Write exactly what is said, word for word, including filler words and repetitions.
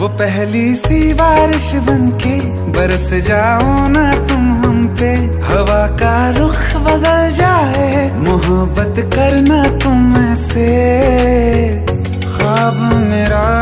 वो पहली सी बारिश बनके बरस जाओ ना तुम हम पे, हवा का रुख बदल जाए, मोहब्बत करना तुम से, ख्वाब मेरा